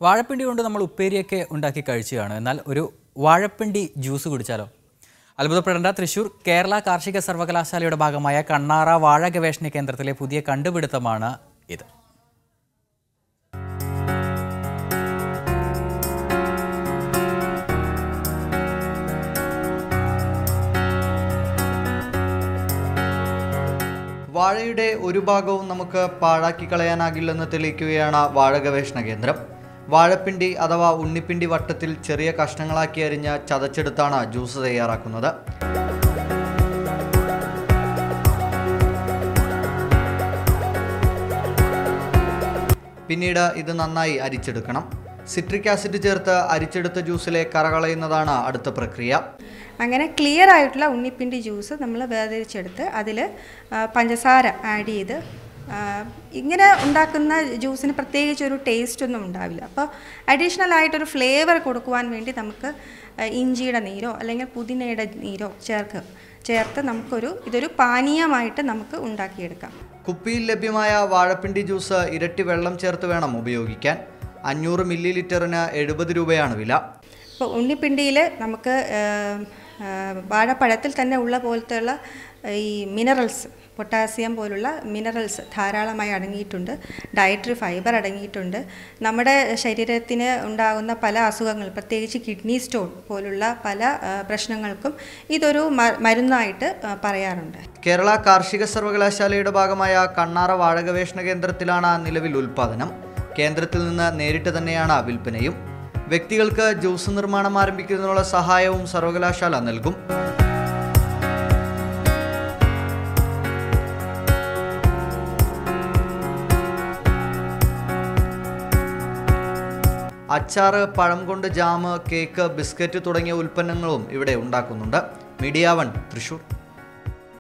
വാഴപ്പിണ്ടി കൊണ്ട് നമ്മൾ ഉപ്പേരിയൊക്കെ ഉണ്ടാക്കി കഴിച്ചതാണ്. എന്നാൽ ഒരു വാഴപ്പിണ്ടി ജ്യൂസ് കുടിച്ചാലോ? അത്ഭുതപ്പെടേണ്ട, തൃശൂർ കേരള കാർഷിക സർവകലാശാലയുടെ ഭാഗമായ കണ്ണാറ വാഴ ഗവേഷണ കേന്ദ്രത്തിലെ പുതിയ കണ്ടുപിടുത്തമാണ് ഇത്. വാഴയുടെ ഒരു ഭാഗവും നമുക്ക് പാഴാക്കി കളയാനാകില്ലെന്ന് തെളിയിക്കുകയാണ് വാഴ ഗവേഷണ കേന്ദ്രം. വാഴപ്പിണ്ടി അഥവാ ഉണ്ണിപ്പിണ്ടി വട്ടത്തിൽ ചെറിയ കഷ്ണങ്ങളാക്കി അരിഞ്ഞ് ചതച്ചെടുത്താണ് ജ്യൂസ് തയ്യാറാക്കുന്നത്. പിന്നീട് ഇത് നന്നായി അരിച്ചെടുക്കണം. സിട്രിക് ആസിഡ് ചേർത്ത് അരിച്ചെടുത്ത ജ്യൂസിലെ കറ കളയുന്നതാണ് അടുത്ത പ്രക്രിയ. അങ്ങനെ ക്ലിയർ ആയിട്ടുള്ള ഉണ്ണിപ്പിണ്ടി ജ്യൂസ് നമ്മൾ വേർതിരിച്ചെടുത്ത് അതിൽ പഞ്ചസാര ആഡ് ചെയ്ത് ഇങ്ങനെ ഉണ്ടാക്കുന്ന ജ്യൂസിന് പ്രത്യേകിച്ച് ഒരു ടേസ്റ്റ് ഒന്നും ഉണ്ടാവില്ല. അപ്പോൾ അഡീഷണൽ ആയിട്ടൊരു ഫ്ലേവർ കൊടുക്കുവാൻ വേണ്ടി നമുക്ക് ഇഞ്ചിയുടെ നീരോ അല്ലെങ്കിൽ പുതിനയുടെ നീരോ ചേർത്ത് ഇതൊരു പാനീയമായിട്ട് നമുക്ക് ഉണ്ടാക്കിയെടുക്കാം. കുപ്പിയിൽ ലഭ്യമായ വാഴപ്പിണ്ടി ജ്യൂസ് ഇരട്ടി വെള്ളം ചേർത്ത് വേണം ഉപയോഗിക്കാൻ. 500 മില്ലി ലിറ്ററിന് 70 രൂപയാണ് വില. ഇപ്പോൾ ഉണ്ണിപ്പിണ്ടിയിൽ നമുക്ക് വാഴപ്പഴത്തിൽ തന്നെ ഉള്ള പോലത്തെയുള്ള ഈ മിനറൽസ്, പൊട്ടാസ്യം പോലുള്ള മിനറൽസ് ധാരാളമായി അടങ്ങിയിട്ടുണ്ട്. ഡയറ്ററി ഫൈബർ അടങ്ങിയിട്ടുണ്ട്. നമ്മുടെ ശരീരത്തിന് ഉണ്ടാകുന്ന പല അസുഖങ്ങൾ, പ്രത്യേകിച്ച് കിഡ്നി സ്റ്റോൺ പോലുള്ള പല പ്രശ്നങ്ങൾക്കും ഇതൊരു മരുന്നായിട്ട് പറയാറുണ്ട്. കേരള കാർഷിക സർവകലാശാലയുടെ ഭാഗമായ കണ്ണാറ വാഴ ഗവേഷണ കേന്ദ്രത്തിലാണ് നിലവിൽ ഉൽപ്പാദനം. കേന്ദ്രത്തിൽ നിന്ന് നേരിട്ട് തന്നെയാണ് വിൽപ്പനയും. വ്യക്തികൾക്ക് ജ്യൂസ് നിർമ്മാണം ആരംഭിക്കുന്നതിനുള്ള സഹായവും സർവകലാശാല നൽകും. അച്ചാറ്, പഴം കൊണ്ട് ജാം, കേക്ക്, ബിസ്ക്കറ്റ് തുടങ്ങിയ ഉൽപ്പന്നങ്ങളും ഇവിടെ ഉണ്ടാക്കുന്നുണ്ട്. മീഡിയ 1 തൃശൂർ.